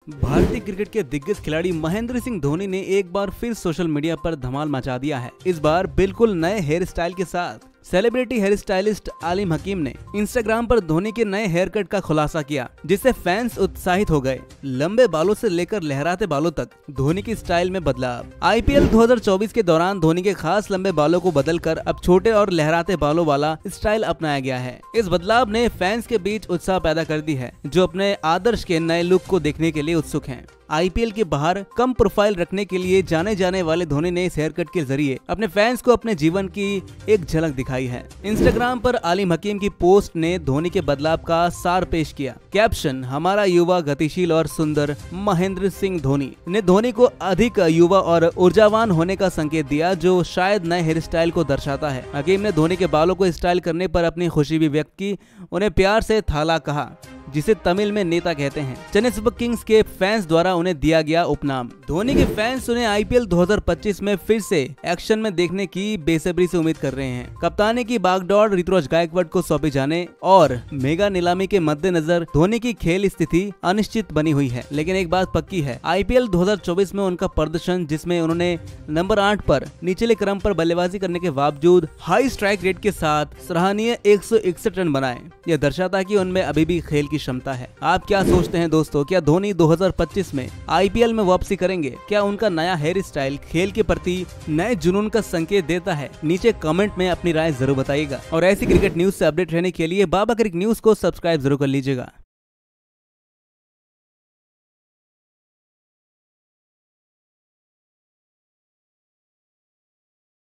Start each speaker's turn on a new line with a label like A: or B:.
A: भारतीय क्रिकेट के दिग्गज खिलाड़ी महेंद्र सिंह धोनी ने एक बार फिर सोशल मीडिया पर धमाल मचा दिया है। इस बार बिल्कुल नए हेयर स्टाइल के साथ सेलिब्रिटी हेयर स्टाइलिस्ट आलिम हकीम ने इंस्टाग्राम पर धोनी के नए हेयर कट का खुलासा किया, जिससे फैंस उत्साहित हो गए। लंबे बालों से लेकर लहराते बालों तक धोनी की स्टाइल में बदलाव। आईपीएल 2024 के दौरान धोनी के खास लंबे बालों को बदलकर अब छोटे और लहराते बालों वाला स्टाइल अपनाया गया है। इस बदलाव ने फैंस के बीच उत्साह पैदा कर दी है, जो अपने आदर्श के नए लुक को देखने के लिए उत्सुक हैं। आईपीएल के बाहर कम प्रोफाइल रखने के लिए जाने जाने वाले धोनी ने इस हेयर कट के जरिए अपने फैंस को अपने जीवन की एक झलक दिखाई है। इंस्टाग्राम पर आलिम हकीम की पोस्ट ने धोनी के बदलाव का सार पेश किया। कैप्शन: हमारा युवा, गतिशील और सुंदर महेंद्र सिंह धोनी ने धोनी को अधिक युवा और ऊर्जावान होने का संकेत दिया, जो शायद नए हेयर स्टाइल को दर्शाता है। हकीम ने धोनी के बालों को स्टाइल करने पर अपनी खुशी भी व्यक्त की। उन्हें प्यार से थाला कहा, जिसे तमिल में नेता कहते हैं। चेन्नई सुपर किंग्स के फैंस द्वारा उन्हें दिया गया उपनाम। धोनी के फैंस उन्हें आईपीएल 2025 में फिर से एक्शन में देखने की बेसब्री से उम्मीद कर रहे हैं। कप्तानी की बागडोर ऋतुराज गायकवाड़ को सौंपे जाने और मेगा नीलामी के मद्देनजर धोनी की खेल स्थिति अनिश्चित बनी हुई है, लेकिन एक बात पक्की है, आईपीएल 2024 में उनका प्रदर्शन, जिसमें उन्होंने नंबर 8 पर निचले क्रम पर बल्लेबाजी करने के बावजूद हाई स्ट्राइक रेट के साथ सराहनीय 161 रन बनाए, यह दर्शाता कि उनमें अभी भी खेल की क्षमता है। आप क्या सोचते हैं दोस्तों? क्या धोनी 2025 में आईपीएल में वापसी करेंगे? क्या उनका नया हेयर स्टाइल खेल के प्रति नए जुनून का संकेत देता है? नीचे कमेंट में अपनी राय जरूर बताइएगा और ऐसी क्रिकेट न्यूज से अपडेट रहने के लिए बाबा क्रिक न्यूज को सब्सक्राइब जरूर कर लीजिएगा।